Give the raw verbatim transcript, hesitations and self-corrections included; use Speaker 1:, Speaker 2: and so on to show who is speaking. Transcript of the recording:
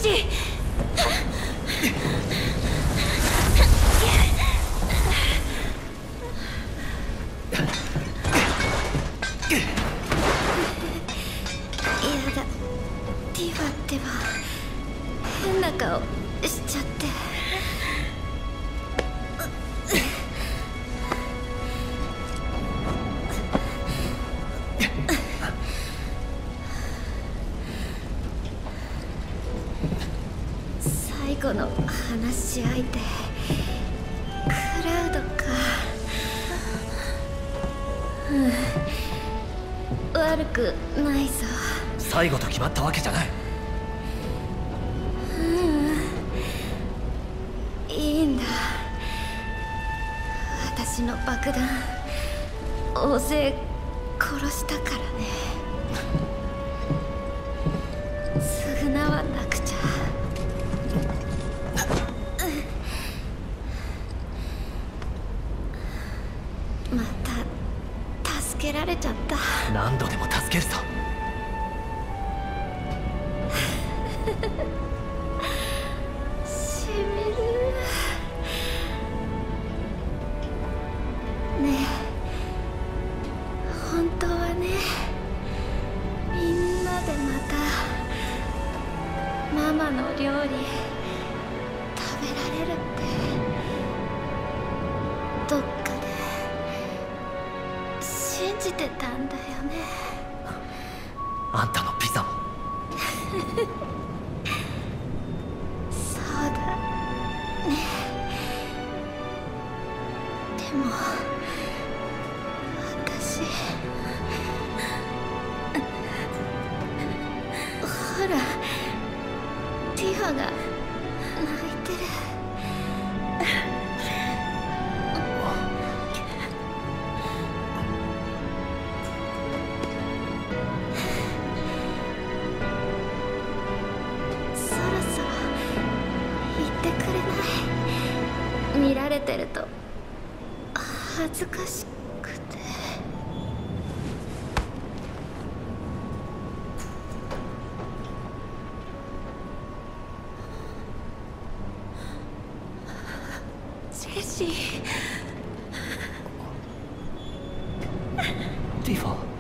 Speaker 1: シー。やだ、ティファってば変な顔しちゃって。最後の話し相手クラウドか。うん、悪くないぞ。
Speaker 2: 最後と決まったわけじゃない。
Speaker 1: ううん、いいんだ。私の爆弾大勢殺したからね。償わなくちゃ。また助けられちゃった。
Speaker 2: 何度でも助けるぞ。
Speaker 1: しみるね。え本当はね、みんなでまたママの料理食べられるってどっかで信じてたんだよね。
Speaker 2: あんたのピザも。
Speaker 1: そうだね。でも私ほらティファが泣いてる。そろそろ言ってくれない？見られてると恥ずかしくて。ジェシー。
Speaker 2: ティファ。